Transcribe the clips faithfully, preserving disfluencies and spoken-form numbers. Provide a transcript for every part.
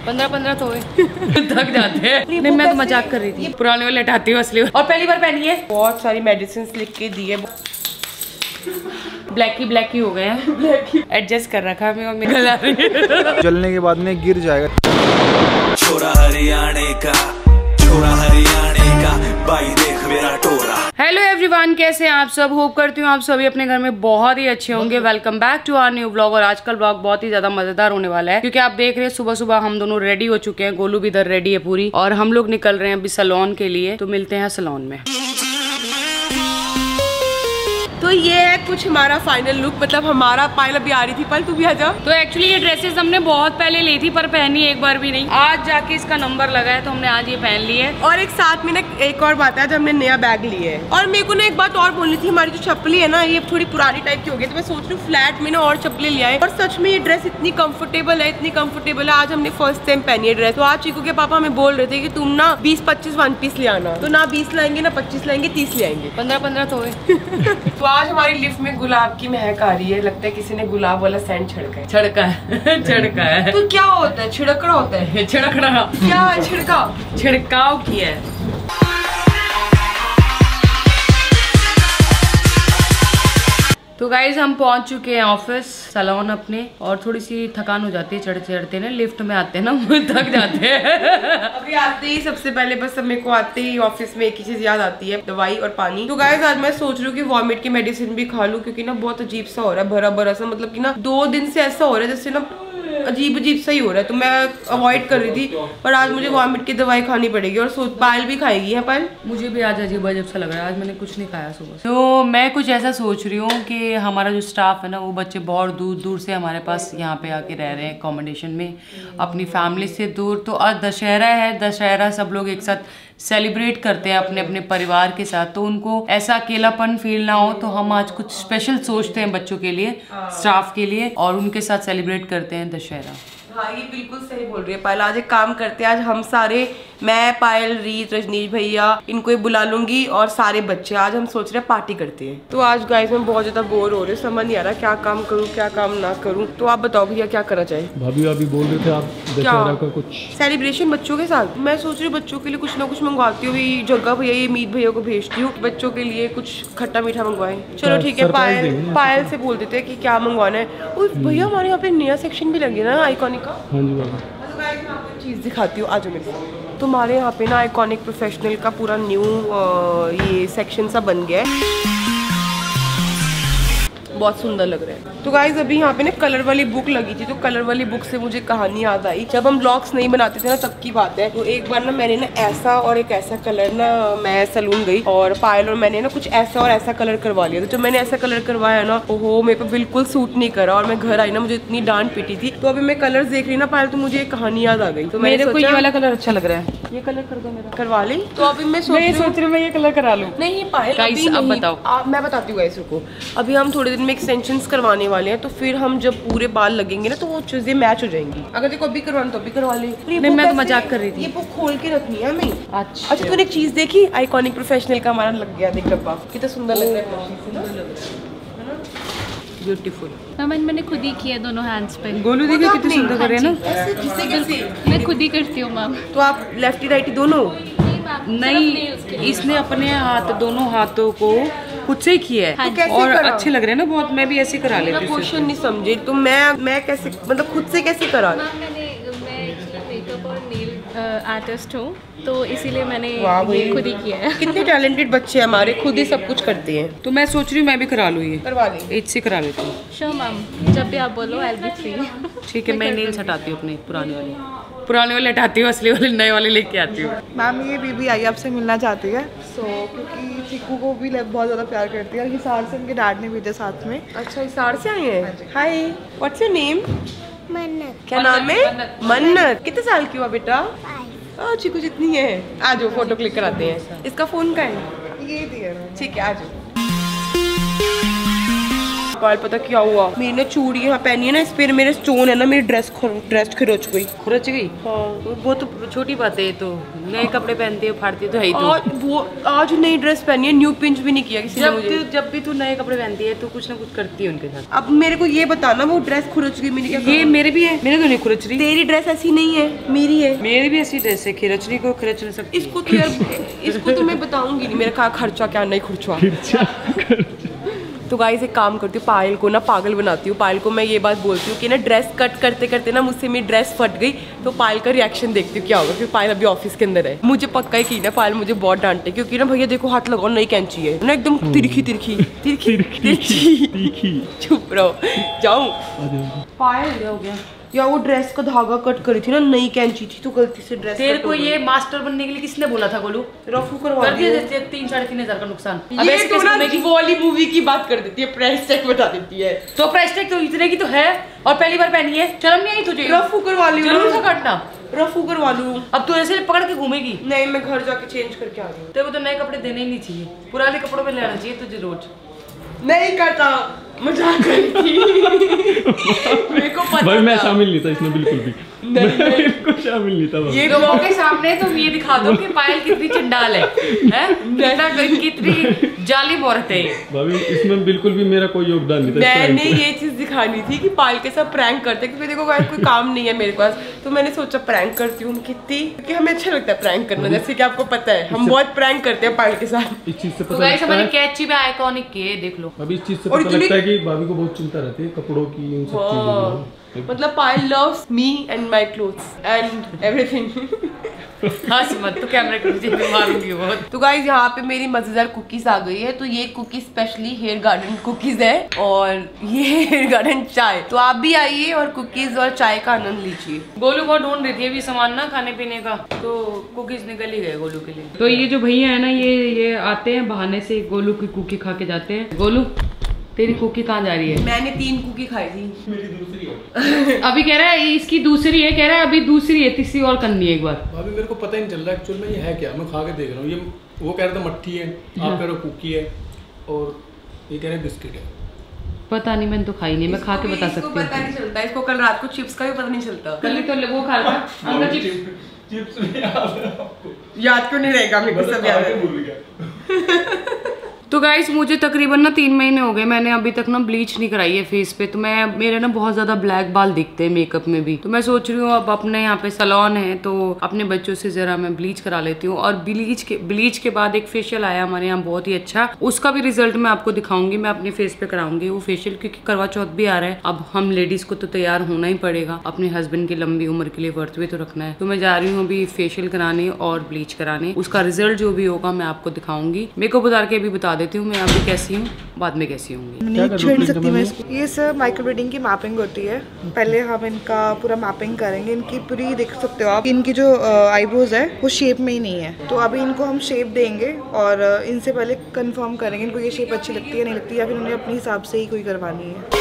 पंद्रह पंद्रह तो थक जाते हैं। नहीं मैं तो मजाक कर रही थी, पुराने वाले हटाती हूँ असली और पहली बार पहनी है। बहुत सारी मेडिसिन लिख के दी है, ब्लैक ही ब्लैक ही हो गए हैं, एडजस्ट कर रखा है और मेरे गला में जलने के बाद में गिर जाएगा। छोरा हरियाणे का, छोरा हरियाणे का, भाई देख मेरा टोरा। हेलो एवरीवन, कैसे हैं आप सब? होप करती हूँ आप सभी अपने घर में बहुत ही अच्छे होंगे। Welcome back to our new vlog. और आज का व्लॉग बहुत ही ज्यादा मजेदार होने वाला है, क्योंकि आप देख रहे हैं सुबह सुबह हम दोनों रेडी हो चुके हैं। गोलू भी इधर रेडी है पूरी, और हम लोग निकल रहे हैं अभी सैलून के लिए। तो मिलते हैं सैलून में। तो ये है कुछ हमारा फाइनल लुक, मतलब हमारा पायल अभी आ रही थी, पल तू भी आ जाओ। तो एक्चुअली ये ड्रेसेस हमने बहुत पहले ली थी, पर पहनी एक बार भी नहीं। आज जाके इसका नंबर लगा है, तो हमने आज ये पहन ली है। और एक साथ में ना एक और बात है, जब हमने नया बैग लिया है। और मेरे को ना एक बात और बोलनी थी, हमारी जो चप्पली है ना ये थोड़ी पुरानी टाइप की हो गई, तो मैं सोच रही हूँ फ्लैट में ना और चप्पलें ले आए। और सच में ये ड्रेस इतनी कंफर्टेबल है, इतनी कंफर्टेबल है। आज हमने फर्स्ट टाइम पहनी है ड्रेस। तो आज चीकू के पापा हमें बोल रहे थे कि तुम ना बीस पच्चीस वन पीस ले आना, तो ना बीस लाएंगे ना पच्चीस लाएंगे, तीस ले आएंगे। पंद्रह पंद्रह तो तो आज हमारी लिफ्ट में गुलाब की महक आ रही है, लगता है किसी ने गुलाब वाला सेंट छिड़का है। छिड़का है छिड़का है। तो क्या होता है? छिड़कना होता है। छिड़कना क्या है? छिड़काव छिड़काव किया है। तो गाइज हम पहुंच चुके हैं ऑफिस सैलून अपने, और थोड़ी सी थकान हो जाती है चढ़ते चढ़ते ना, लिफ्ट में आते हैं ना थक जाते हैं। अभी आते ही सबसे पहले बस मेरे को आते ही ऑफिस में एक ही चीज याद आती है, दवाई और पानी। तो गाइज आज मैं सोच रही हूँ कि वॉमिट की मेडिसिन भी खा लूँ, क्योंकि ना बहुत अजीब सा हो रहा है, भरा भरा सा, मतलब कि ना दो दिन से ऐसा हो रहा है जैसे ना अजीब अजीब सा ही हो रहा है। तो मैं अवॉइड कर रही थी, पर आज मुझे वॉमिट की दवाई खानी पड़ेगी। और सोच पायल भी खाएगी है। पायल मुझे भी आज अजीब अजीब सा लग रहा है, आज मैंने कुछ नहीं खाया सुबह। तो मैं कुछ ऐसा सोच रही हूँ कि हमारा जो स्टाफ है ना, वो बच्चे बहुत दूर दूर से हमारे पास यहाँ पे आके रह रहे हैं अकोमोडेशन में, अपनी फैमिली से दूर। तो आज दशहरा है, दशहरा सब लोग एक साथ सेलिब्रेट करते हैं अपने अपने परिवार के साथ। तो उनको ऐसा अकेलापन फील ना हो, तो हम आज कुछ स्पेशल सोचते हैं बच्चों के लिए, स्टाफ के लिए, और उनके साथ सेलिब्रेट करते हैं दशहरा। हाँ ये बिल्कुल सही बोल रही है पायल। आज एक काम करते हैं, आज हम सारे, मैं, पायल, रीत, रजनीश भैया, इनको ही बुला लूंगी, और सारे बच्चे। आज हम सोच रहे हैं पार्टी करते हैं। तो आज गाइस मैं बहुत ज्यादा बोर हो रही हूँ, समझ नहीं आ रहा क्या काम करूँ क्या काम ना करूँ। तो आप बताओ भैया क्या करा जाए? भाभी अभी बोल रहे थे आप दशहरा का कुछ सेलिब्रेशन बच्चों के साथ। मैं सोच रही हूँ बच्चों के लिए कुछ ना कुछ मंगवाती हूँ। जगह भैया ये मीत भैया को भेजती हूँ, बच्चों के लिए कुछ खट्टा मीठा मंगवाए। चलो ठीक है, पायल पायल से बोल देते हैं कि क्या मंगवाना है। और भैया हमारे यहाँ पे नया सेक्शन भी लगे ना आइकॉनिक का। हाँ जी बाबा, चीज दिखाती हूँ, आज मेरे साथ। तुम्हारे यहाँ पे ना आइकॉनिक प्रोफेशनल का पूरा न्यू ये सेक्शन सा बन गया है, बहुत सुंदर लग रहा है। तो गाइज अभी यहाँ पे ना कलर वाली बुक लगी थी, तो कलर वाली बुक से मुझे कहानी याद आई। जब हम ब्लॉग्स नहीं बनाते थे ना तब की बात है। तो एक बार ना मैंने ना ऐसा और एक ऐसा कलर ना, मैं सैलून गई और पायल और मैंने ना कुछ ऐसा और ऐसा कलर करवा लिया। तो जब मैंने ऐसा कलर करवाया ना, ओहो मेरे पे बिल्कुल सूट नहीं करा, और मैं घर आई ना मुझे इतनी डांट पीटी थी। तो अभी मैं कलर देख रही ना पायल, तो मुझे एक कहानी याद आ गई। तो मेरे को ये वाला कलर अच्छा लग रहा है, ये कलर कर दो मेरा। करवा ली। तो अभी मैं सोच रही हूँ मैं ये कलर करा लूँ। नहीं पायल अभी अब बताओ। मैं बताती हूँ गाइस को। अभी हम थोड़े दिन में एक्सटेंशंस करवाने वाले हैं, तो फिर हम जब पूरे बाल लगेंगे ना तो वो चीजें मैच हो जाएंगी। अगर देखो अभी करवाना तो अभी करवा ले। नहीं मैं तो मजाक कर रही थी। ये बुक खोल के रखनी है हमें। अच्छा अच्छा तूने एक चीज देखी, आइकॉनिक प्रोफेशनल का हमारा लग गया, देख डब्बा कितना सुंदर लग रहा है, ब्यूटीफुल। मैम मैंने खुद ही किया दोनों हैंड्स पे। गोलू देखो कितनी सुंदर कर रहे हैं ना। मैं खुद ही करती हूँ मैम। तो आप लेफ्टी राइटी दोनों? नहीं, इसने अपने हाथ, दोनों हाथों को खुद से किया है, तो और अच्छे लग रहे हैं ना बहुत। मैं भी ऐसे करा लेती हूँ। क्वेश्चन नहीं समझे तो मैं मैं कैसे, मतलब खुद से कैसे करा? मैंने मैं मेकअप और नेल आर्टिस्ट हूँ, तो इसीलिए मैंने ये खुद ही किया है। कितने टैलेंटेड बच्चे हैं हमारे, खुद ही सब कुछ करते हैं। तो मैं सोच रही हूँ मैं भी करा लूँ, ये करवा ले, एज से करा लेती हूँ। श्योर मैम, जब भी आप बोलो आई विल बी फ्री। ठीक है, मैं नेल्स हटाती हूँ अपने पुराने वाले, पुराने वाले हटाती हूँ, असली वाले नए वाले लेके आती हूँ। मैम ये बीबी आई आपसे मिलना चाहती है, सो so, क्योंकि चीकू को भी बहुत ज़्यादा प्यार करती है, और हिसार से उनके डैड ने भेजा साथ में। अच्छा हिसार से आए हैं। Hi, what's your name? Mannat. क्या नाम है? मन्नत। कितने साल की हुआ बेटा? फाइव। चीकू जितनी है। आ जाओ फोटो क्लिक कराते हैं। इसका फोन का है? ये दिया। ठीक है आ जाओ। पायल पता क्या हुआ, मेरी ना चूड़ी यहाँ पहनी है ना, इस पे मेरे स्टोन है ना, मेरी ड्रेस ड्रेस खरोच गई। खुरच गई? हाँ वो तो छोटी बात है, तो नए कपड़े पहनती है फाड़ती तो है ही। तो आज वो आज नई ड्रेस पहनी है, न्यू पिंच भी नहीं किया किसी ने मुझे। जब भी तू नए कपड़े पहनती है तो कुछ ना कुछ करती है उनके साथ। अब मेरे को ये बताना, वो ड्रेस खुरच गई मेरी? ये मेरे भी है, मेरे तो नहीं खुरच रही। तेरी ड्रेस ऐसी नहीं है, मेरी है। मेरी भी ऐसी ड्रेस है, खिरचनी को खिरच नहीं सकती। इसको तो यार इसको तो मैं बताऊंगी नहीं मेरा क्या खर्चा क्या नहीं खर्चा। तो गाइस एक काम करती हूँ, पायल को ना पागल बनाती हूँ। पायल को मैं ये बात बोलती हूँ कि ना ड्रेस कट करते करते ना मुझसे मेरी ड्रेस फट गई, तो पायल का रिएक्शन देखती हूँ क्या होगा। क्योंकि पायल अभी ऑफिस के अंदर है, मुझे पक्का ही की ना पायल मुझे बहुत डांटे, क्योंकि ना भैया देखो हाथ लगाओ, नई कैंची है ना एकदम तिरखी तिरखी तिरखी तिरखी। चुप रहो, जाऊँ। पायल हो गया या वो ड्रेस का धागा कट करी थी ना, नई कैंची थी तो गलती से ड्रेस। तेरे को ये मास्टर बनने के लिए किसने बोला था गोलू? रफू करवा कर दिया तीन साढ़े तीन हजार का नुकसान। अब ये तो ना वो वाली मूवी की बात कर देती है, प्राइस टैग बता देती है। तो प्राइस टैग तो इतने की तो है और पहली बार पहनी है, शर्म नहीं आई तुझे? रफू करवा ली, जरूर था काटना। रफू करवा लूं। अब तू ऐसे पकड़ के घूमेगी? नहीं मैं घर जाके चेंज करके आ रही हूँ। तेरे को तो नए कपड़े देने ही नहीं चाहिए, पुराने कपड़ों में लेना चाहिए तुझे रोज। नहीं करता, मजाक करी थी। मेरे को पता भाई मैं शामिल नहीं था इसमें बिल्कुल भी। नहीं, मैं बिल्कुल शामिल नहीं था। ये लोगों के सामने तुम ये दिखा दो कि पायल कितनी चंडाल है, हैं? कितनी जालिम औरत है। भाभी इसमें बिल्कुल भी मेरा कोई योगदान नहीं था। मैंने ये चीज दिखानी थी कि पायल के साथ प्रैंक करते, क्योंकि देखो गाइस कोई काम नहीं है मेरे पास, तो मैंने सोचा प्रैंक करती हूँ कितनी, क्योंकि हमें अच्छा लगता है प्रैंक करना, जैसे कि आपको पता है हम बहुत प्रैंक करते हैं पायल के साथ। इस चीज से तो पता गाइस लगता हमारी है, कैची भी आइकॉनिक की है, देख लो। अभी इस चीज से और पता इतनी- लगता है कि भाभी को बहुत चिंता रहती है कपड़ों की, इन सब चीजों की। मतलब Payal loves me and my clothes and everything. हंस मत, तो कैमरे के पीछे मैं मारूंगी बहुत। तो गाइस यहाँ पे मेरी मजेदार कुकीज आ गई है, तो ये cookies specially Hair Garden cookies है और ये हेयर गार्डन चाय। तो आप भी आइए और कुकीज और चाय का आनंद लीजिए। गोलू को ढूंढ रही थी अभी सामान ना खाने पीने का, तो कुकीज निकल ही गए गोलू के लिए। तो ये जो भैया है ना, ये ये आते हैं बहाने से गोलू की कुकी खा के जाते हैं। गोलू तेरी कुकी कहाँ जा रही है? मैंने तीन कुकी खाई थी। मेरी दूसरी है। अभी कह रहा है इसकी दूसरी है, कह रहा है अभी दूसरी है, तीसरी और करनी है एक बार। भाभी मेरे को पता ही नहीं चल रहा एक्चुअल में ये है क्या, मैं खा के देख रहा हूँ। ये वो कह रहे थे मट्ठी है, आप कह रहे हो कुकी है, और ये कह रहे बिस्किट है। पता नहीं, मैंने तो खाई नहीं, मैं खा के बता इसको सकती पता नहीं चलता, इसको कल रात को चिप्स का भी पता नहीं चलता। कल ही तो वो खा रहा था अंकल चिप्स। चिप्स भी याद है आपको? याद क्यों नहीं रहेगा, मेरे को सब याद है। भूल गया। तो गाइस मुझे तकरीबन ना तीन महीने हो गए, मैंने अभी तक ना ब्लीच नहीं कराई है फेस पे। तो मैं मेरे ना बहुत ज्यादा ब्लैक बाल दिखते हैं मेकअप में भी, तो मैं सोच रही हूँ अब अपने यहाँ पे सैलून है तो अपने बच्चों से जरा मैं ब्लीच करा लेती हूँ। और ब्लीच के ब्लीच के बाद एक फेशियल आया हमारे यहाँ बहुत ही अच्छा, उसका भी रिजल्ट मैं आपको दिखाऊंगी, मैं अपने फेस पे कराऊंगी वो फेशियल, क्योंकि करवा चौथ भी आ रहा है। अब हम लेडीज को तो तैयार होना ही पड़ेगा, अपने हस्बैंड की लंबी उम्र के लिए वर्थ भी तो रखना है। तो मैं जा रही हूँ अभी फेशियल कराने और ब्लीच कराने, उसका रिजल्ट जो भी होगा मैं आपको दिखाऊंगी। मेकअप उतार के अभी बता देती हूँ मैं अभी कैसी हूँ, बाद में कैसी होंगी। नहीं छेड़ सकती मैं इसको। ये सर माइक्रो ब्लीडिंग की मैपिंग होती है। पहले हम इनका पूरा मैपिंग करेंगे, इनकी पूरी देख सकते हो आप, इनकी जो आईब्रोज है वो शेप में ही नहीं है, तो अभी इनको हम शेप देंगे और इनसे पहले कंफर्म करेंगे इनको ये शेप अच्छी लगती है नहीं लगती, या फिर उन्हें अपने हिसाब से ही कोई करवानी है।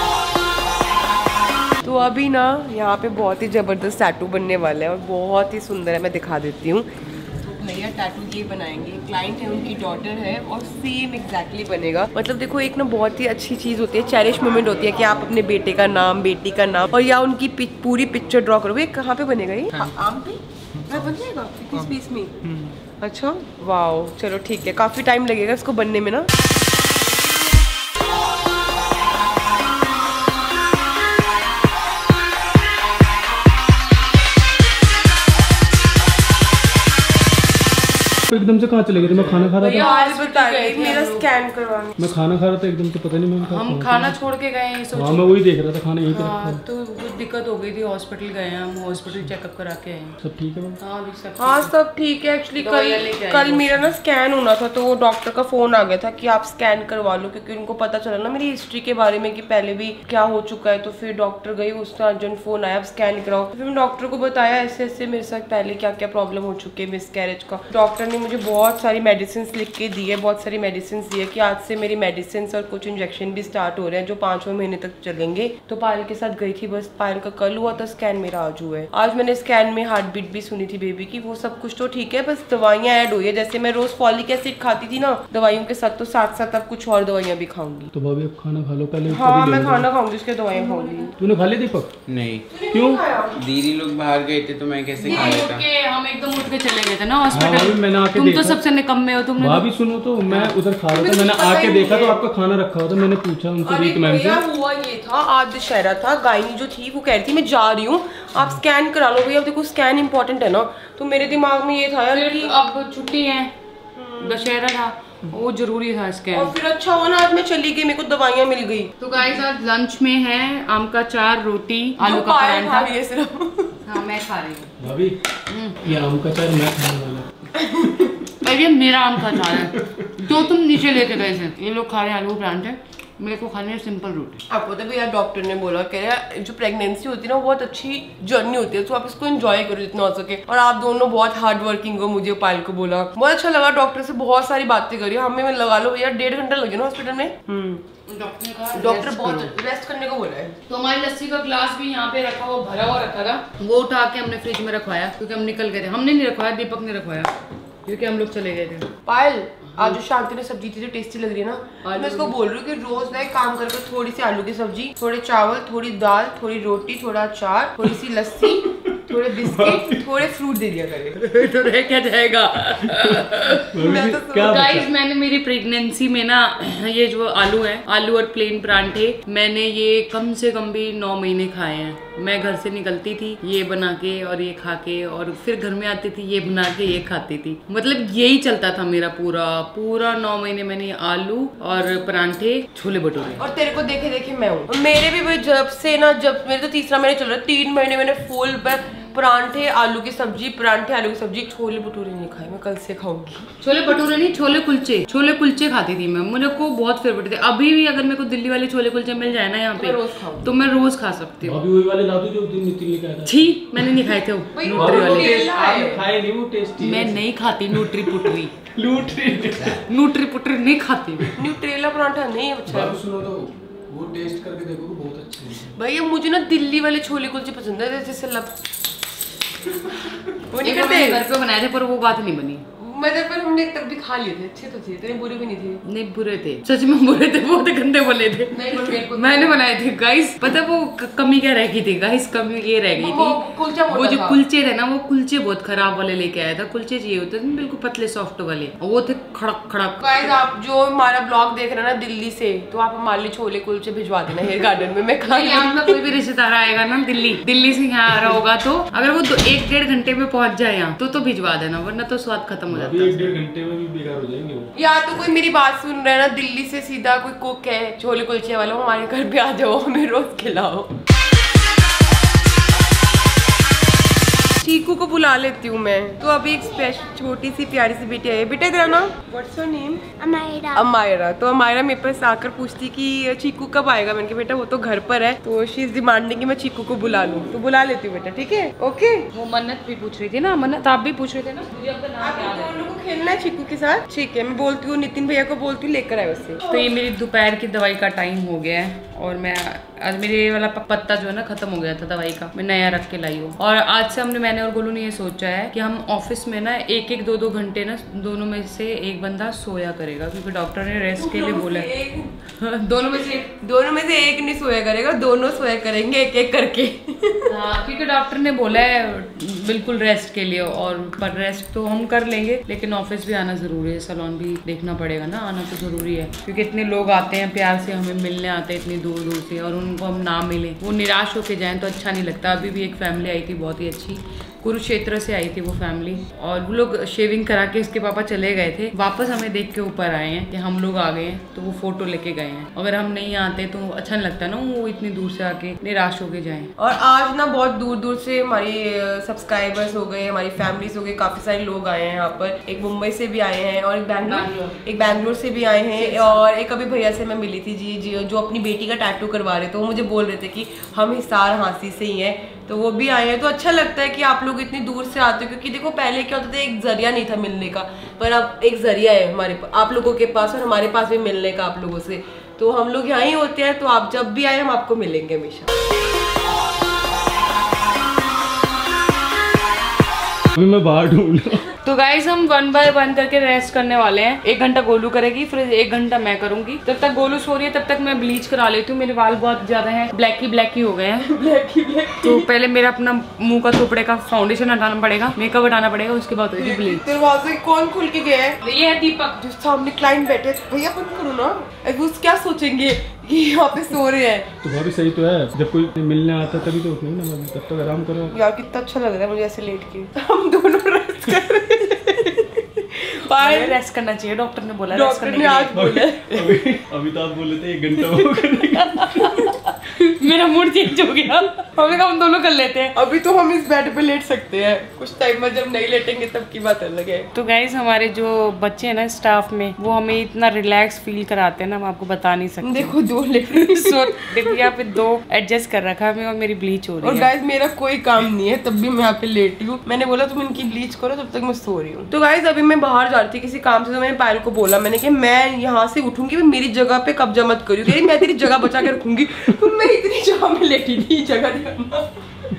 तो अभी ना यहाँ पे बहुत ही जबरदस्त टैटू बनने वाला है और बहुत ही सुंदर है, मैं दिखा देती हूँ। भैया टैटू ये बनाएंगे, क्लाइंट है उनकी डॉटर है और सेम एग्जैक्टली बनेगा। मतलब देखो एक ना बहुत ही अच्छी चीज़ होती है, चेरिश मोमेंट होती है कि आप अपने बेटे का नाम, बेटी का नाम और या उनकी पिच, पूरी पिक्चर ड्रॉ करोगे। कहाँ पे बनेगा ये? हाँ। आम पे बन जाएगा इस पीस में? अच्छा वाओ, चलो ठीक है, काफ़ी टाइम लगेगा इसको बनने में ना। एकदम से कहाँ चले गए थे? मैं खाना खा रहा था। आज बता रही मेरा स्कैन करवाना। मैं खाना खा रहा था एकदम से, पता नहीं मैं कहाँ हम खाना छोड़ के गए हैं, हाँ मैं वही देख रहा था, खाना यहीं पे रखा हाँ, है। तो कुछ दिक्कत हो गई थी, हॉस्पिटल गए हैं हम, हॉस्पिटल चेकअप करा के आए हैं। सब ठीक है मैम? हाँ अभी सब हाँ सब ठीक है। एक्चुअली कल कल मेरा ना स्कैन होना था, तो वो डॉक्टर का फोन आ गया था कि आप स्कैन करवा लो, क्योंकि उनको पता चला ना मेरी हिस्ट्री के बारे में कि पहले भी क्या हो चुका है। तो फिर डॉक्टर गई, उसका अर्जेंट फोन आया, आप स्कैन कराओ। तो फिर डॉक्टर को बताया ऐसे ऐसे मेरे साथ पहले क्या क्या प्रॉब्लम हो चुकी है मिसकैरेज का। डॉक्टर ने मुझे बहुत सारी मेडिसिन लिख के दी है, बहुत सारी मेडिसिन दी है कि आज से मेरी मेडिसिन और कुछ इंजेक्शन भी स्टार्ट हो रहे हैं जो पांचवें महीने तक चलेंगे। तो पायल के साथ गई थी, बस पायल का कल हुआ था स्कैन, मेरा आज हुआ है। आज मैंने स्कैन में हार्ट बीट भी सुनी थी बेबी की, वो सब कुछ तो ठीक है, बस दवाइयाँ ऐड हुई है। जैसे मैं रोज फॉलिक एसिड खाती थी ना दवाइयों के साथ, तो साथ साथ अब कुछ और दवाइयाँ भी खाऊंगी। तो भाभी अब खाना खा लो पहले। हाँ मैं खाना खाऊंगी, उसके दवाइयाँ खाऊंगी। तूने खा ली दीपक? नहीं। क्यों? दीदी लोग बाहर गए थे तो मैं कैसे खा लेता? हम एकदम उठ के चले गए थे ना हॉस्पिटल। मैंने आके तुम तो सबसे निकम्मे हो। तुमने भाभी सुनो तो, मैं उधर खा रहा था, मैंने आके देखा तो आपका खाना रखा हुआ था, मैंने पूछा उनसे रीत मैम से। हुआ ये था, आज दशहरा था, गायनी जो थी वो कह रही थी मैं जा रही हूँ, आप स्कैन करा लो भैया। अब देखो स्कैन इंपॉर्टेंट है ना, तो मेरे दिमाग में ये था यार कि अब छुट्टी है, दशहरा था, वो जरूरी था स्कैन। और फिर अच्छा हुआ ना आज मैं चली गई, मेरे को दवाइयाँ मिल गई। तो गाइस आज लंच में है आम का चार, रोटी, आलू का पराठा। हाँ मैं खा रही हूँ। भाभी ये आम का चार मैं खाने वाला। ये मेरा आम का चार है जो तुम नीचे लेके गए थे। ये लोग खा रहे हैं आलू के पराठे, मेरे को खाने है सिंपल रोटी। आपको तो भैया डॉक्टर ने बोला कह रहा जो प्रेगनेंसी होती है ना वो बहुत अच्छी जर्नी होती है, तो आप इसको एंजॉय करो जितना हो सके। और आप दोनों बहुत हार्ड वर्किंग हो, मुझे पायल को बोला, बहुत अच्छा लगा। डॉक्टर से बहुत सारी बातें करी, हमें में लगा लो भैया डेढ़ घंटा लगे ना हॉस्पिटल में। डॉक्टर ने कहा डॉक्टर बहुत रेस्ट करने को बोला है। तो हमारी लस्सी का ग्लास भी यहाँ पे रखा हुआ, भरा हुआ रखा था, वो उठा के हमने फ्रिज में रखवाया क्योंकि हम निकल गए थे। हमने नहीं रखवाया, दीपक ने रखवाया क्योंकि हम लोग चले गए थे। पायल आज जो शांति ने सब्जी थी जो टेस्टी लग रही है ना, मैं इसको बोल रही हूँ कि रोज ना एक काम करके थोड़ी सी आलू की सब्जी, थोड़े चावल, थोड़ी दाल, थोड़ी रोटी, थोड़ा अचार, थोड़ी सी लस्सी, थोड़े बिस्किट, थोड़े फ्रूट दे दिया करे तो रह क्या जाएगा। मैं तो क्या गाइस मैंने मेरी प्रेगनेंसी में ना ये जो आलू है, आलू और प्लेन परांठे, मैंने ये कम से कम भी नौ महीने खाए हैं। मैं घर से निकलती थी ये बना के और ये खा के, और फिर घर में आती थी ये बना के ये खाती थी, मतलब यही चलता था मेरा पूरा पूरा नौ महीने। मैंने आलू और परांठे, छोले भटूरे। और तेरे को देखे देखे मैं हूँ, मेरे भी भाई जब से ना, जब मेरे तो तीसरा महीने चल रहा है, तीन महीने मैंने फुल पर परांठे आलू की सब्जी, परांठे आलू की सब्जी, छोले भटूरे नहीं खाए, मैं कल से खाऊंगी। छोले भटूरे नहीं, छोले कुलचे, छोले कुलचे खाती थी मैं, मुझे को बहुत फेवरेट थे। अभी भी अगर मेरे को दिल्ली वाले छोले कुलचे मिल जाए ना यहाँ पे तो मैं रोज खा सकती हूँ। अभी वही वाले ला दो जो दिन नितिन ने कहा था। छी मैंने नहीं खाए थे वो न्यूट्री वाले, आपने खाए नहीं, वो टेस्टी मैं नहीं खाती न्यूट्री पुट्री न्यूट्री न्यूट्री पुट्री नहीं खाती। न्यूट्रेला परांठा नहीं अच्छा। सुनो तो वो टेस्ट करके देखो, बहुत अच्छे हैं भैया। मुझे ना दिल्ली वाले छोले कुलचे पसंद है, जैसे लब वो नहीं करते, घर पे बनाए थे पर वो बात नहीं बनी। मतलब पर हमने तब भी खा लिए थे, अच्छे तो थे, तेरे बुरे भी नहीं थे। नहीं बुरे थे, सच में बुरे थे, बहुत गंदे बने थे। नहीं मेरे को मैंने बनाए थे गाइस, पता वो कमी क्या रह गई थी गाइस, कमी ये रह गई वो थी कुलचा वो जो कुलचे थे ना, वो कुलचे बहुत खराब वाले लेके आया था। कुलचे चाहिए होते थे बिल्कुल पतले सॉफ्ट वाले, वो थे खड़क खड़क। गाइस आप जो हमारा ब्लॉग देख रहे हैं ना दिल्ली से, तो आप हमारे लिए छोले कुलचे भिजवा देना हेयर गार्डन में, मैं खा आपका कोई भी रिश्तेदार आएगा ना दिल्ली दिल्ली से यहाँ आ रहा होगा, तो अगर वो एक डेढ़ घंटे में पहुंच जाए यहाँ तो तो भिजवा देना, वरना तो स्वाद खत्म हो जाता है। एक डेढ़ घंटे में भी बेकार हो जाएंगे वो। या तो कोई मेरी बात सुन रहा है ना दिल्ली से, सीधा कोई कुक है छोले कुलचे वाला, हमारे घर पे आ जाओ, हमें रोज खिलाओ। चीकू को बुला लेती हूँ मैं। तो अभी एक स्पेशल छोटी सी प्यारी सी बेटी आई है। बेटा तेरा नाम what's your name? Amayra. Amayra. तो अमायरा मेरे पास आकर पूछती कि चीकू कब आएगा। मैंने कहा बेटा वो तो घर पर है, तो शी इज डिमांडिंग कि मैं चीकू को बुला लूँ, तो बुला लेती हूँ बेटा, ठीक है? ओके। वो मन्नत भी पूछ रही थी ना, मन्नत आप भी पूछ रहे थे ना, मुझे आपका नाम याद है। दोनों को खेलना है चीकू के साथ, ठीक है? मैं बोलती हूँ नितिन भैया को बोलती हूँ लेकर आए उससे। तो ये मेरी दोपहर की दवाई का टाइम हो गया है और मैं आज मेरे वाला पत्ता जो है ना खत्म हो गया था दवाई का, मैं नया रख के लाई हूँ। और आज से हमने मैंने और गोलू ने ये सोचा है कि हम ऑफिस में ना एक एक दो दो घंटे ना दोनों में से एक बंदा सोया करेगा, क्योंकि डॉक्टर ने रेस्ट के लिए बोला है। दोनों में से दोनों में से एक नहीं सोया करेगा, दोनों सोया करेंगे एक एक करके। हाँ, क्योंकि डॉक्टर ने बोला है बिल्कुल रेस्ट के लिए, और पर रेस्ट तो हम कर लेंगे लेकिन ऑफिस भी आना जरूरी है, सैलून भी देखना पड़ेगा ना, आना तो जरूरी है, क्योंकि इतने लोग आते हैं प्यार से हमें मिलने आते हैं इतनी दूर दूर से, और उनको हम ना मिले वो निराश होके जाएं तो अच्छा नहीं लगता। अभी भी एक फैमिली आई थी बहुत ही अच्छी, कुरुक्षेत्र से आई थी वो फैमिली, और वो लोग शेविंग करा के इसके पापा चले गए थे, वापस हमें देख के ऊपर आए हैं कि हम लोग आ गए हैं, तो वो फोटो लेके गए हैं। अगर हम नहीं आते तो अच्छा नहीं लगता ना, वो इतनी दूर से आके निराश होके जाएं। और आज ना बहुत दूर दूर से हमारी सब्सक्राइबर्स हो गए, हमारी फैमिलीज हो गई, काफी सारे लोग आए हैं यहाँ पर। एक मुंबई से भी आए हैं और एक बैंगलोर एक बैंगलोर से भी आए हैं, और एक अभी भैया से मैं मिली थी जी जी जो अपनी बेटी का टैटू करवा रहे थे। वो मुझे बोल रहे थे कि हम हिसार हांसी से ही हैं, तो वो भी आए हैं। तो अच्छा लगता है कि आप लोग इतनी दूर से आते हो, क्योंकि देखो पहले क्या होता था, एक जरिया नहीं था मिलने का, पर अब एक जरिया है हमारे आप लोगों के पास और हमारे पास भी मिलने का आप लोगों से। तो हम लोग यहाँ ही होते हैं, तो आप जब भी आए हम आपको मिलेंगे हमेशा। अभी मैं बाहर ढूंढ रहा हूं। तो गाइस हम वन बाय वन करके रेस्ट करने वाले हैं। एक घंटा गोलू करेगी, फिर एक घंटा मैं करूंगी। जब तक गोलू सो रही है तब तक मैं ब्लीच करा लेती हूँ। मेरे बाल बहुत ज्यादा हैं, ब्लैक ही ब्लैक ही हो गए हैं। ब्लैक ही ब्लैक। तो पहले मेरा अपना मुंह का थोपड़े का फाउंडेशन हटाना पड़ेगा, मेकअप हटाना पड़ेगा, उसके बाद होगी ब्लीच। दरवाजे कौन खुल के गया है? ये है दीपक, जो सामने क्लाइंट बैठे। भैया बंद करो ना, वो क्या सोचेंगे कि यहाँ पे सो रहे हैं। तो भाभी सही तो है, जब कोई मिलने आता तभी तो उठने ना, तब तक आराम करो यार। कितना अच्छा लग रहा है मुझे ऐसे लेट के। हम दोनों रेस्ट कर रहे हैं। रेस्ट करना चाहिए, डॉक्टर ने बोला। डॉक्टर ने आज बोला। अभी अभी तो आप बोल रहे थे एक घंटा वो करने। मेरा मूड चेंज हो गया, हमने कहा हम दोनों कर लेते हैं। अभी तो हम इस बेड पे लेट सकते हैं, कुछ टाइम में जब नहीं लेटेंगे तब की बात अलग है। तो गाइस हमारे जो बच्चे हैं ना स्टाफ में, वो हमें इतना रिलैक्स फील कराते हैं ना, हम आपको बता नहीं सकते। देखो दो लेट सो देखो यहाँ पे दो एडजस्ट कर रखा है और मेरी ब्लीच हो रही है। और गाइस मेरा कोई काम नहीं है, तब भी मैं यहाँ पे लेटी हूँ। मैंने बोला तुम इनकी ब्लीच करो, तब तक मैं सो रही हूँ। तो गाइस अभी मैं बाहर जा रही थी किसी काम से, तो मैंने पायल को बोला, मैंने कहा मैं यहाँ से उठूंगी, मेरी जगह पे कब्जा मत करियो, मैं तेरी जगह बचा के रखूंगी। तो मैं इतनी जगह में लेटी थी, जगह देखना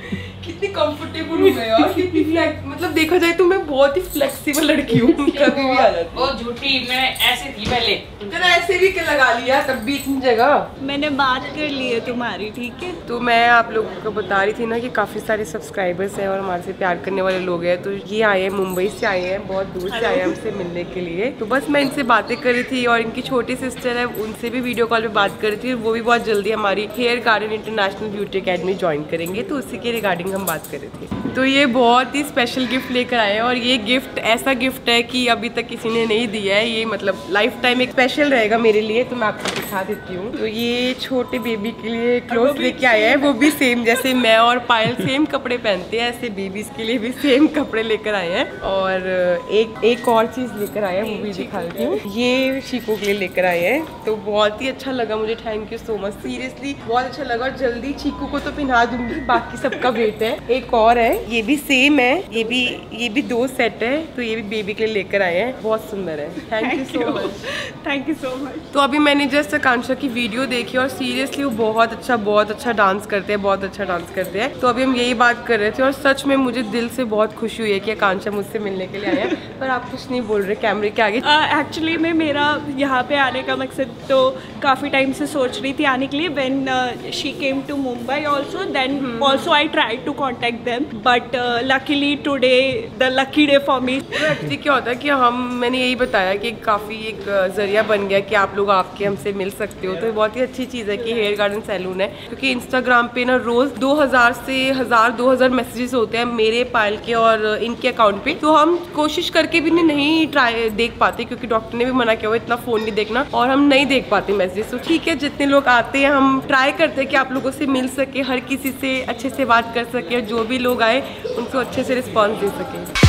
कितनी कंफर्टेबल हूँ मैं यार, कितनी फ्लेक्स, मतलब देखा जाए तो मैं बहुत ही फ्लेक्सिबल लड़की हूँ, कभी भी आ जाती। वो झूठी, मैं ऐसे थी पहले, तेरा ऐसे भी लगा लिया तब भी इतनी जगह। मैंने बात कर ली है तुम्हारी, ठीक है। तो मैं आप लोगों को बता रही थी ना कि काफ़ी सारे सब्सक्राइबर्स हैं और हमारे से प्यार करने वाले लोग हैं। तो ये आए हैं, मुंबई से आए हैं, बहुत दूर से आए हैं हमसे मिलने के लिए। तो बस मैं इनसे बातें कर रही थी और इनकी छोटी सिस्टर है, उनसे भी वीडियो कॉल पे बात कर रही थी। वो भी बहुत जल्दी हमारी Hair Garden International Beauty Academy join करेंगे, तो उसी के रिगार्डिंग हम बात कर रहे थे। तो ये बहुत ही स्पेशल गिफ्ट लेकर आए हैं और ये गिफ्ट ऐसा गिफ्ट है कि अभी तक किसी ने नहीं दिया है। ये मतलब लाइफ टाइम एक स्पेशल रहेगा मेरे लिए, तो मैं आपको दिखा देती हूँ। तो ये छोटे बेबी के लिए क्लोथ लेके आए हैं, वो भी सेम जैसे मैं और पायल सेम कपड़े पहनते हैं, ऐसे बेबीज के लिए भी सेम कपड़े लेकर आए हैं। और एक एक और चीज लेकर आए हैं, वो भी दिखा देती हूँ। ये चीकू के लिए लेकर आए हैं, तो बहुत ही अच्छा लगा मुझे, thank you so much, seriously बहुत अच्छा लगा। और जल्दी चीकू को तो पहना दूंगी, बाकी सबका वेट है। एक और है, ये भी सेम है, ये भी ये भी दो सेट है, तो ये भी बेबी के लिए लेकर आए हैं, बहुत सुंदर है। Thank you so much, thank you so much. तो अभी मैंने जस्ट आकांक्षा की वीडियो देखी और सीरियसली वो बहुत अच्छा बहुत अच्छा डांस करते हैं, बहुत अच्छा डांस करते हैं। तो अभी हम यही बात कर रहे थे और सच में मुझे दिल से बहुत खुशी हुई है कि आकांक्षा मुझसे मिलने के लिए आए हैं। पर आप कुछ नहीं बोल रहे कैमरे के आगे। एक्चुअली uh, में मेरा यहाँ पे आने का मकसद तो काफ़ी टाइम से सोच रही थी आने के लिए। When she came to Mumbai also, then also I try to contact them, but luckily today the lucky day for me. Actually क्या होता है कि हम मैंने यही बताया कि काफ़ी एक जरिया बन गया कि आप लोग आपके हमसे मिल सकते हो। तो बहुत ही अच्छी चीज़ है कि हेयर गार्डन सैलून है, क्योंकि इंस्टाग्राम पे ना रोज़ दो हज़ार से हज़ार दो हज़ार मैसेजेस होते हैं मेरे, पायल के और इनके अकाउंट पे। तो हम कोशिश करके भी नहीं ट्राई देख पाते, क्योंकि डॉक्टर ने भी मना किया हुआ इतना फ़ोन नहीं देखना, और हम नहीं देख पाते मैसेजेस। तो ठीक है, जितने लोग आते हैं हम ट्राई करते हैं कि आप लोगों से मिल सके, हर किसी से अच्छे से बात कर सके, और जो भी लोग आए उनको अच्छे से रिस्पॉन्स दे सके।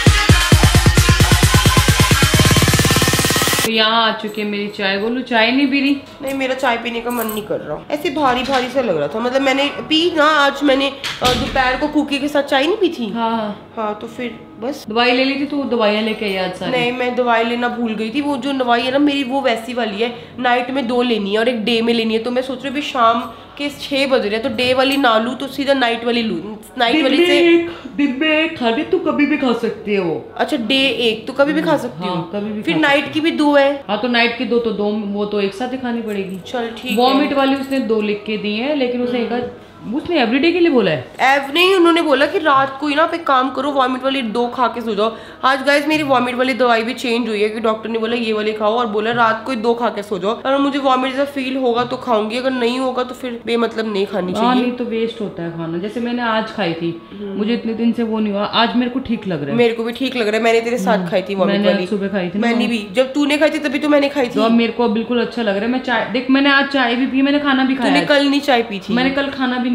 तो यहाँ आ चुकी है मेरी चाय। बोलू चाय नहीं पी रही? नहीं, मेरा चाय पीने का मन नहीं कर रहा, ऐसे भारी भारी सा लग रहा था। मतलब मैंने पी ना, आज मैंने दोपहर को कुकी के साथ चाय नहीं पी थी। हाँ हाँ, तो फिर बस दवाई ले ली थी, तो दवाइयाँ लेके आई आज सारी? नहीं, मैं दवाई लेना भूल गई थी। वो जो दवाई है ना मेरी, वो वैसी वाली है, नाइट में दो लेनी है और एक डे में लेनी है। तो मैं सोच रही हूँ शाम के छह बज रहे हैं, तो डे वाली ना लूँ तो सीधा नाइट वाली लूँ। नाइट वाली से दिन में एक खा दे, तू कभी भी खा सकती है वो। अच्छा, डे एक तो कभी भी खा सकती हूँ? हाँ, कभी भी। फिर नाइट की भी दो है? हाँ, तो नाइट की दो तो दो, वो तो एक साथ ही खानी पड़ेगी। चल ठीक। वॉमिट वाली उसने दो लिख के दी है, लेकिन उसने एक उसने एवरीडे के लिए बोला है। एव नहीं, उन्होंने बोला कि रात को ही ना आप एक काम करो, वॉमिट वाली दो खा के सो जाओ। आज गाइस मेरी वॉमिट वाली दवाई भी चेंज हुई है कि डॉक्टर ने बोला ये वाली खाओ, और बोला रात को ही दो खा के सो जाओ। अगर मुझे वॉमिट जैसा फील होगा तो खाऊंगी, अगर नहीं होगा तो फिर बेमतलब नहीं खानी चाहिए। नहीं तो वेस्ट होता है खाना। जैसे मैंने आज खाई थी, मुझे इतने दिन से वो नहीं हुआ, आज मेरे को ठीक लग रहा है। मेरे को भी ठीक लग रहा है, मैंने तेरे साथ खाई थी वॉमिट वाली, सुबह खाई थी। मैंने भी, जब तूने खाई थी तभी तो मैंने खाई थी। अब मेरे को बिल्कुल अच्छा लग रहा है। मैं चाय देख, मैंने आज चाय भी पी, मैंने खाना भी खाया। तूने कल नहीं चाय पी थी? मैंने कल खाना भी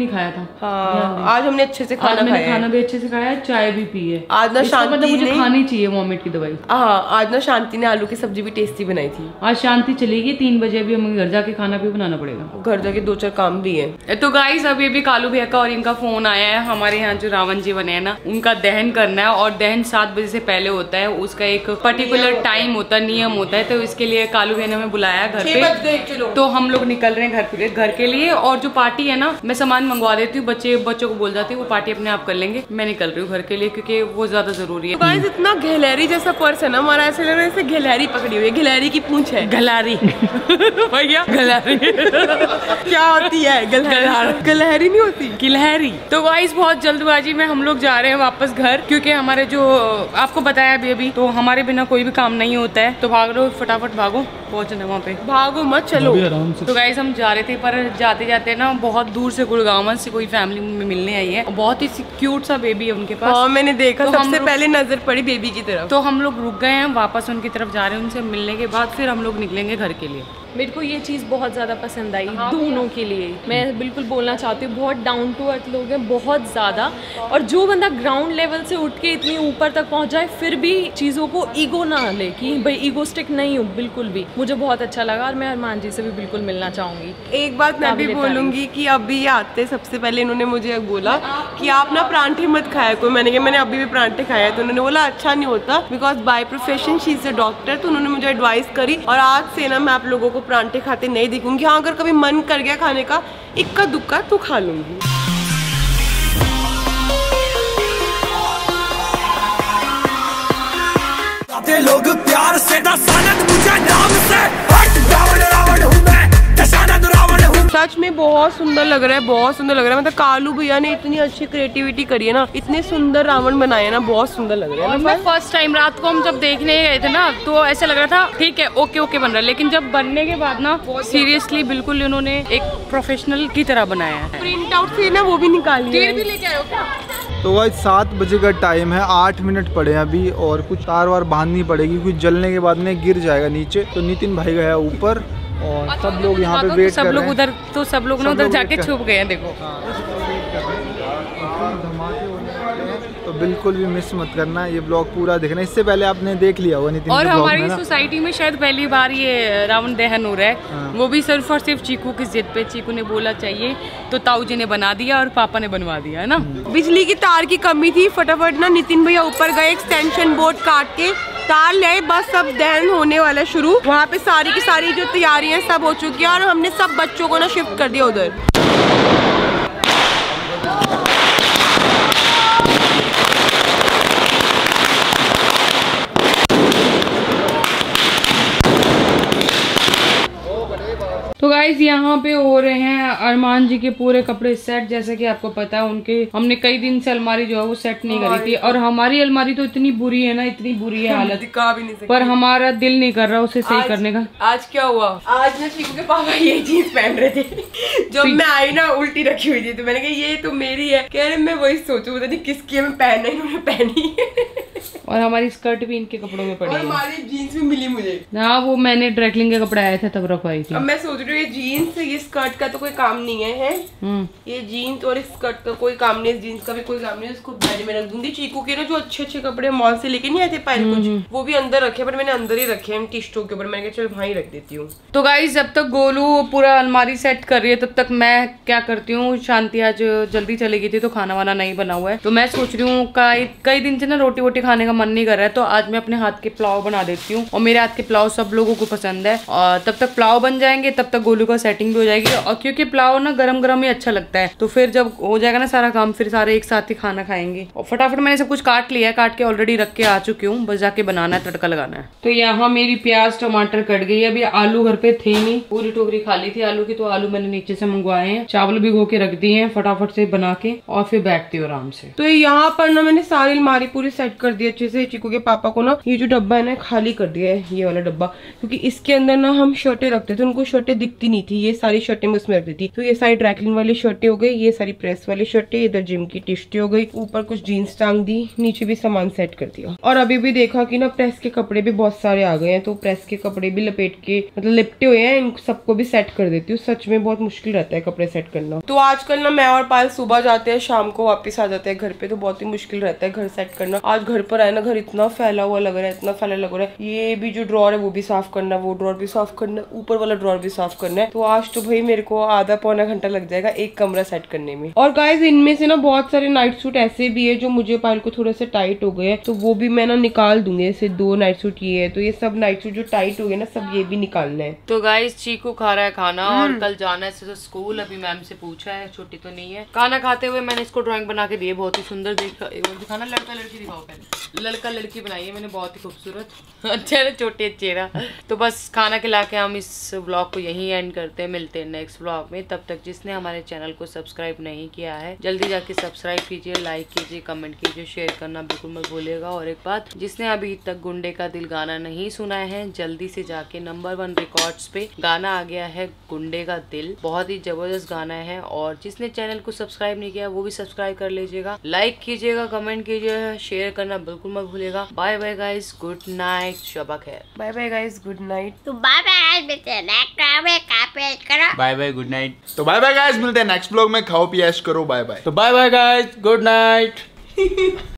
नहीं खाया था। हाँ, आज हमने अच्छे से खाना खाया है। खाना भी अच्छे से खाया है, चाय भी पी है। आज ना शांति मतलब मुझे ने खानी चाहिए वॉमिट की दवाई। हाँ, आज ना शांति ने आलू की सब्जी भी टेस्टी बनाई थी। आज शांति चलेगी तीन बजे, अभी हमें घर जाके खाना भी बनाना पड़ेगा। घर जाके दो चार काम भी है। तो गाइस अभी अभी कालू भैया का और इनका फोन आया है। हमारे यहाँ जो रावण जी बने हैं ना, उनका दहन करना है और दहन सात बजे से पहले होता है। उसका एक पर्टिकुलर टाइम होता है, नियम होता है। तो इसके लिए कालू भैया ने हमें बुलाया घर पे, तो हम लोग निकल रहे हैं घर पे घर के लिए। और जो पार्टी है ना, मैं सामान मंगवा देती हूँ, बच्चे बच्चों को बोल जाती हूँ, वो पार्टी अपने आप कर लेंगे। मैं निकल रही हूँ घर के लिए क्योंकि वो ज्यादा जरूरी है। गाइस इतना गहलरी जैसा पर्स है ना हमारा, ऐसे लग रहा है जैसे गहलरी पकड़ी हुई है। गहलरी की पूंछ है। गलारी भैया गलारी क्या होती है? गलहरी गलहरी नहीं होती, गिलहरी। तो गाइस बहुत जल्दबाजी में हम लोग जा रहे हैं वापस घर, क्योंकि हमारे जो आपको बताया अभी अभी, तो हमारे बिना कोई भी काम नहीं होता है। तो भाग लो, फटाफट भागो, पहुंचना वहाँ पे। भागो मत, चलो। तो गाइस हम जा रहे थे, पर जाते जाते ना बहुत दूर से गुड़गांव से कोई फैमिली में मिलने आई है। बहुत ही क्यूट सा बेबी है उनके पास। हाँ, मैंने देखा। तो सबसे पहले नजर पड़ी बेबी की तरफ। तो हम लोग रुक गए हैं, वापस उनकी तरफ जा रहे हैं। उनसे मिलने के बाद फिर हम लोग निकलेंगे घर के लिए। मेरे को ये चीज़ बहुत ज़्यादा पसंद आई दोनों के लिए। मैं बिल्कुल बोलना चाहती हूँ, बहुत डाउन टू अर्थ लोग हैं, बहुत ज़्यादा। और जो बंदा ग्राउंड लेवल से उठ के इतनी ऊपर तक पहुँच जाए, फिर भी चीज़ों को ईगो ना ले कि भाई ईगोस्टिक नहीं हूँ, बिल्कुल भी। मुझे बहुत अच्छा लगा और मैं अरमान जी से भी बिल्कुल मिलना चाहूँगी। एक बात मैं भी बोलूँगी कि अभी आते सबसे पहले इन्होंने मुझे बोला कि आप ना परांठे मत खाया कोई। मैंने कहा मैंने अभी भी परांठे खाया है। तो उन्होंने बोला अच्छा नहीं होता, because by profession she is a doctor. तो उन्होंने मुझे एडवाइस करी और आज से ना मैं आप लोगों को परांठे खाते नहीं देखूंगी। हाँ, अगर कभी मन कर गया खाने का इक्का दुक्का तो खा लूंगी। लोग प्यार से दसानत मुझे नाम से हट रावण रावण हूँ मैं, दशानत रावण हूँ। सच में बहुत सुंदर लग रहा है, बहुत सुंदर लग रहा है। मतलब कालू भैया ने इतनी अच्छी क्रिएटिविटी करी है ना, इतने सुंदर रावण बनाए ना, बहुत सुंदर लग रहा है। मैं फर्स्ट टाइम रात को हम जब देखने गए थे ना, तो ऐसा लग रहा था ठीक है ओके ओके बन रहा है, लेकिन जब बनने के बाद ना सीरियसली बिल्कुल इन्होंने एक प्रोफेशनल की तरह बनाया है। प्रिंट आउट से ना वो भी निकाल लिया। भी लेके आए हो क्या? तो आज सात बजे का टाइम है, आठ मिनट पड़े अभी और कुछ तार वार बांधनी पड़ेगी, कुछ जलने के बाद में गिर जाएगा नीचे। तो नितिन भाई गया ऊपर और सब लोग यहाँ पे वेट कर रहे हैं। सब लोग उधर तो सब लोग ना उधर जाके छुप गए हैं। देखो धमाके होने वाले हैं, तो बिल्कुल भी मिस मत करना, ये ब्लॉग पूरा देखना। इससे पहले आपने देख लिया होगा नितिन। और हमारी सोसाइटी में शायद पहली बार ये रावण दहन हो रहा है। हाँ। वो भी सिर्फ और सिर्फ चीकू की जिद पे। चीकू ने बोला चाहिए तो ताऊ जी ने बना दिया और पापा ने बनवा दिया, है ना। बिजली की तार की कमी थी, फटाफट ना नितिन भैया ऊपर गए, एक्सटेंशन बोर्ड काट के तार ले, बस सब दहन होने वाला है शुरू। वहाँ पे सारी की सारी जो तैयारियां सब हो चुकी है और हमने सब बच्चों को ना शिफ्ट कर दिया उधर। तो गाइज यहाँ पे हो रहे हैं अरमान जी के पूरे कपड़े सेट। जैसे कि आपको पता है उनके हमने कई दिन से अलमारी जो है वो सेट नहीं करी थी, और हमारी अलमारी तो इतनी बुरी है ना, इतनी बुरी है हालत, दिखा भी नहीं सकते। पर हमारा दिल नहीं कर रहा उसे सही करने का। आज क्या हुआ, आज ना चीकू के पापा ये जीन्स पहन रहे थे, जब मैं आई ना उल्टी रखी हुई थी, तो मैंने कहा ये तो मेरी है। कह रहे मैं वही सोचू पता नहीं किसकी है, मैं पहनना ही उन्होंने पहनी और हमारी स्कर्ट भी इनके कपड़ों में पड़ी है, हमारी जीन्स भी मिली मुझे। हाँ, वो मैंने ड्राइक्लिंग के कपड़े आए थे तब रखवाई थी। अब मैं सोच रही हूँ ये जीन्स ये स्कर्ट का तो कोई काम नहीं है, है? ये जीन्स और स्कर्ट का कोई काम नहीं है, जीन्स का भी कोई काम नहीं है, उसको बैग में रख दूंगी। चीकू के ना जो अच्छे अच्छे कपड़े मॉल से लेके नहीं आए थे पहले कुछ, वो भी अंदर रखे, पर मैंने अंदर ही रखे हैं टिश्टों के ऊपर। मैंने कहा चल वहीं रख देती हूँ। तो गाइस जब तक गोलू पूरा अलमारी सेट कर रही है तब तक मैं क्या करती हूँ, शांति आज जल्दी चली गई थी तो खाना वाना नहीं बना हुआ है, तो मैं सोच रही हूँ कई कई दिन से ना रोटी वोटी खाने का मन नहीं कर रहा है, तो आज मैं अपने हाथ के पुलाव बना देती हूँ। और मेरे हाथ के पुलाव सब लोगों को पसंद है, और तब तक पुलाव बन जाएंगे, तब तक गोलू का सेटिंग भी हो जाएगी। और क्योंकि पुलाव ना गरम गरम ही अच्छा लगता है, तो फिर जब हो जाएगा ना सारा काम, फिर सारे एक साथ ही खाना खाएंगे। और फटाफट मैंने सब कुछ काट लिया है, काट के ऑलरेडी रख के आ चुकी हूँ, बस जाके बनाना है, तड़का लगाना है। तो यहाँ मेरी प्याज टमाटर कट गई है। अभी आलू घर पे थे नहीं, पूरी टोकरी खाली थी आलू की, तो आलू मैंने नीचे से मंगवाए हैं, चावल भिगो के रख दिए हैं, फटाफट से बना के और फिर बैठती हूँ आराम से। तो यहाँ पर ना मैंने सारी अलमारी पूरी सेट कर दी अच्छे से चीकू के पापा को ना ये जो डब्बा है ना खाली कर दिया है, ये वाला डब्बा, क्योंकि इसके अंदर ना हम शर्टें रखते थे, उनको शर्टें दिखती नहीं थी, ये सारी शर्टें मैं उसमें रखती थी। तो ये सारी ड्रैकलिन वाली शर्टें हो गई, ये सारी प्रेस वाली शर्टें, इधर जिम की टी-शर्टें हो गई, ऊपर कुछ जीन्स टांग दी, नीचे भी सामान सेट कर दिया। और अभी भी देखा कि ना प्रेस के कपड़े भी बहुत सारे आ गए हैं, तो प्रेस के कपड़े भी लपेट के मतलब लिपटे हुए हैं, इन सबको भी सेट कर देती हूँ। सच में बहुत मुश्किल रहता है कपड़े सेट करना। तो आजकल ना मैं और पायल सुबह जाते हैं, शाम को वापस आ जाते हैं घर पे, तो बहुत ही मुश्किल रहता है घर सेट करना। आज घर पर आए ना, घर इतना फैला हुआ लग रहा है, इतना फैला लग रहा है। ये भी जो ड्रॉर है वो भी साफ करना, वो ड्रॉर भी साफ करना, ऊपर वाला ड्रॉर भी साफ करना है। तो आज तो भाई मेरे को आधा पौना घंटा लग जाएगा एक कमरा सेट करने में। और गाइस इनमें से ना बहुत सारे नाइट सूट ऐसे भी है जो मुझे पायल को थोड़े से टाइट हो गए हैं, तो वो भी मैं ना निकाल दूंगी। जैसे दो नाइट सूट ये है, तो ये सब नाइट सूट जो टाइट हो गए ना, सब ये भी निकालना है। तो गाइस चीकू खा रहा है खाना और कल जाना है तो स्कूल। अभी मैम से पूछा है, छुट्टी तो नहीं है। खाना खाते हुए मैंने इसको ड्राइंग बना के दी है, बहुत ही सुंदर। दिखाना लड़का लड़की दिखाओ पहले। लड़का लड़की बनाई है मैंने, बहुत ही खूबसूरत। अच्छा छोटे चेहरा। तो बस खाना खिला के हम इस व्लॉग को यहीं एंड करते हैं। मिलते हैं नेक्स्ट व्लॉग में। तब तक जिसने हमारे चैनल को सब्सक्राइब नहीं किया है जल्दी जाके सब्सक्राइब कीजिए, लाइक कीजिए, कमेंट कीजिए, शेयर करना बिल्कुल मत भूलिएगा। और एक बात, जिसने अभी तक गुंडे का दिल गाना नहीं सुना है जल्दी से जाके नंबर वन रिकॉर्ड्स पे गाना आ गया है गुंडे का दिल, बहुत ही जबरदस्त गाना है। और जिसने चैनल को सब्सक्राइब नहीं किया वो भी सब्सक्राइब कर लीजिएगा, लाइक कीजिएगा, कमेंट कीजिएगा, शेयर करना बिल्कुल मत भूलिएगा। Bye bye guys, good night, शबा खैर। Bye bye guys, good night. तो बाय बाय गाइस, मिलते हैं नेक्स्ट व्लॉग में, काफी करो। Bye bye, good night. तो बाय बाय गाइस, मिलते हैं नेक्स्ट ब्लॉग में। खाओ पियो ऐश करो, बाय बाय। तो bye bye guys, good night.